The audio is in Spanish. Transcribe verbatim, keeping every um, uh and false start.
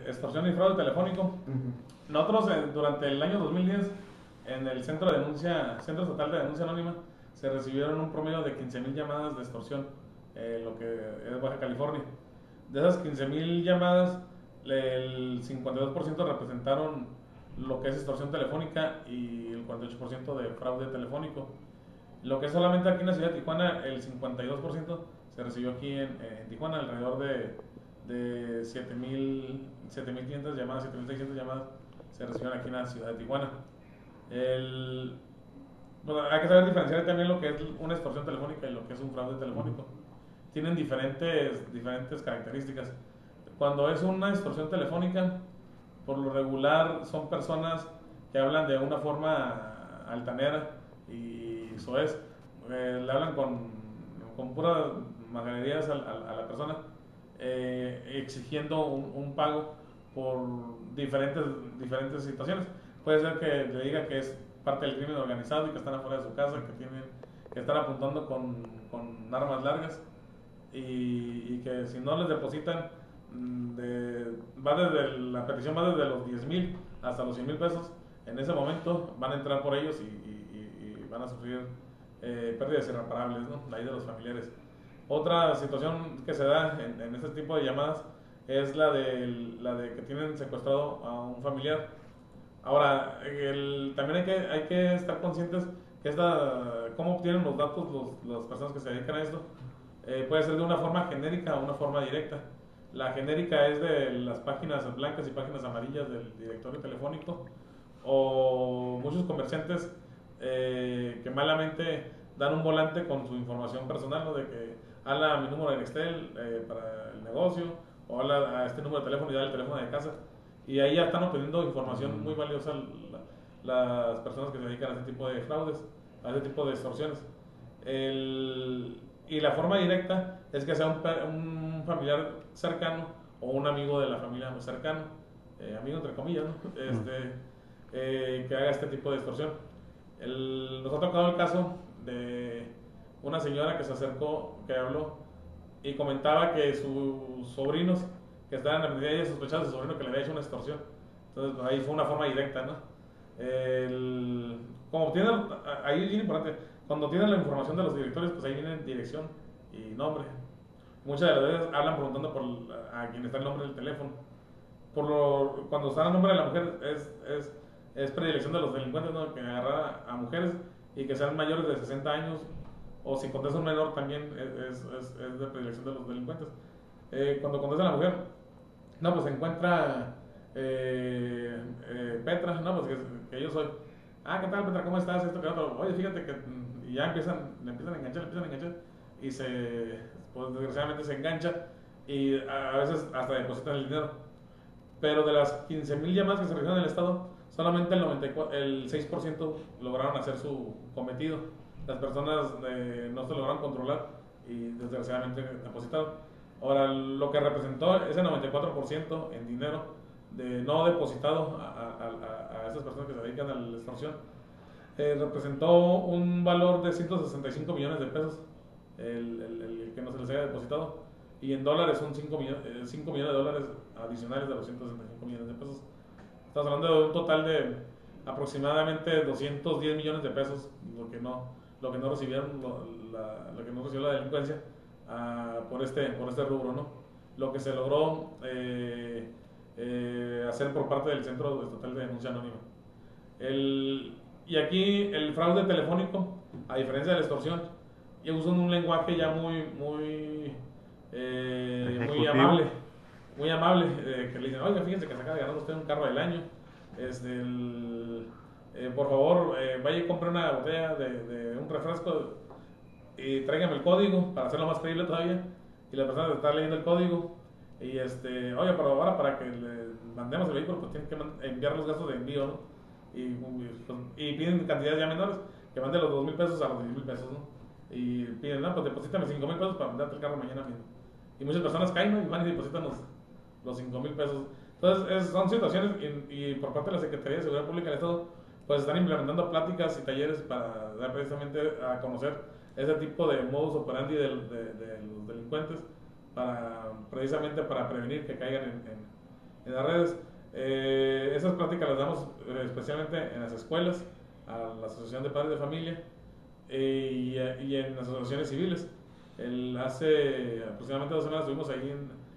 extorsión y fraude telefónico. Ujú. Nosotros eh, durante el año dos mil diez en el Centro de Denuncia, Centro Estatal de Denuncia Anónima, se recibieron un promedio de quince mil llamadas de extorsión, eh, lo que es Baja California. De esas quince mil llamadas, el cincuenta y dos por ciento representaron lo que es extorsión telefónica y el cuarenta y ocho por ciento de fraude telefónico. Lo que es solamente aquí en la ciudad de Tijuana, el cincuenta y dos por ciento se recibió aquí en, en Tijuana, alrededor de, de siete mil quinientas llamadas, siete mil seiscientas llamadas se recibieron aquí en la ciudad de Tijuana. El, bueno, hay que saber diferenciar también lo que es una extorsión telefónica y lo que es un fraude telefónico. Tienen diferentes, diferentes características. Cuando es una extorsión telefónica, por lo regular son personas que hablan de una forma altanera y eso es, eh, le hablan con, con puras majaderías a, a, a la persona, eh, exigiendo un, un pago por diferentes, diferentes situaciones. Puede ser que le diga que es parte del crimen organizado y que están afuera de su casa, que tienen que estar apuntando con, con armas largas y, y que si no les depositan, de, va desde la petición va desde los diez mil hasta los cien mil pesos. En ese momento van a entrar por ellos y, y, y van a sufrir eh, pérdidas irreparables, ¿no? Ahí de los familiares. Otra situación que se da en, en este tipo de llamadas es la de, la de que tienen secuestrado a un familiar. Ahora, el, también hay que, hay que estar conscientes que esta, cómo obtienen los datos los, las personas que se dedican a esto. Eh, puede ser de una forma genérica o una forma directa. La genérica es de las páginas blancas y páginas amarillas del directorio telefónico, o muchos comerciantes eh, que malamente dan un volante con su información personal, ¿no? De que habla a mi número de Excel eh, para el negocio, o habla a este número de teléfono y da el teléfono de casa. Y ahí ya están obteniendo información muy valiosa la, las personas que se dedican a este tipo de fraudes, a este tipo de extorsiones. El, y la forma directa es que sea un, un familiar cercano o un amigo de la familia cercano, eh, amigo entre comillas, ¿no? este, eh, que haga este tipo de extorsión. El, nos ha tocado el caso de una señora que se acercó, que habló y comentaba que sus sobrinos que estaban en la medida, ella sospechaba de su sobrino que le había hecho una extorsión. Entonces, pues, ahí fue una forma directa, ¿no? El, como tienen, ahí es bien importante, cuando tienen la información de los directores, pues ahí viene dirección y nombre. Muchas de las veces hablan preguntando por a quien está el nombre del teléfono. Por lo, cuando está el nombre de la mujer, es, es, es predilección de los delincuentes, ¿no? Que agarrar a mujeres y que sean mayores de sesenta años, o si contesta un menor también es, es, es de predilección de los delincuentes. Eh, cuando contesta a la mujer, no, pues se encuentra eh, eh, Petra, no, pues que, que yo soy. Ah, ¿qué tal, Petra? ¿Cómo estás? Esto, que otro. Oye, fíjate que. Y ya empiezan, le empiezan a enganchar, le empiezan a enganchar. Y se, pues desgraciadamente se engancha. Y a, a veces hasta depositan el dinero. Pero de las quince mil llamadas que se realizaron en el estado, solamente el, noventa y cuatro, el seis por ciento lograron hacer su cometido. Las personas eh, no se lograron controlar y desgraciadamente depositaron. Ahora, lo que representó ese noventa y cuatro por ciento en dinero de no depositado a, a, a, a esas personas que se dedican a la extorsión, eh, representó un valor de ciento sesenta y cinco millones de pesos, el, el, el que no se les haya depositado, y en dólares son cinco millones, eh, cinco millones de dólares adicionales de los ciento sesenta y cinco millones de pesos. Estamos hablando de un total de aproximadamente doscientos diez millones de pesos, lo que no, lo que no recibieron, lo, la, lo que no recibió la delincuencia uh, por, este, por este rubro, ¿no? Lo que se logró eh, eh, hacer por parte del Centro Estatal de Denuncia Anónima. El, y aquí el fraude telefónico, a diferencia de la extorsión, ya usan un lenguaje ya muy, muy, eh, muy amable, muy amable, eh, que le dicen, oiga, fíjense que se acaba de ganar usted un carro del año, este, el, eh, por favor, eh, vaya y compre una botella de, de un refresco y tráigame el código para hacerlo más creíble todavía. Y la persona está leyendo el código y este, oye, pero ahora para que le mandemos el vehículo, pues tienen que enviar los gastos de envío, ¿no? Y, pues, y piden cantidades ya menores, que mande los dos mil pesos a los diez mil pesos, ¿no? Y piden, no, pues deposítame cinco mil pesos para mandarte el carro mañana mismo. Y muchas personas caen, ¿no? Y van y depositan los, los cinco mil pesos. Entonces, es, son situaciones, y, y por parte de la Secretaría de Seguridad Pública del Estado, pues están implementando pláticas y talleres para dar precisamente a conocer ese tipo de modus operandi de, de, de los delincuentes, para, precisamente para prevenir que caigan en, en, en las redes. Eh, esas prácticas las damos eh, especialmente en las escuelas, a la Asociación de Padres de Familia eh, y, y en las asociaciones civiles. El, hace aproximadamente dos semanas estuvimos ahí en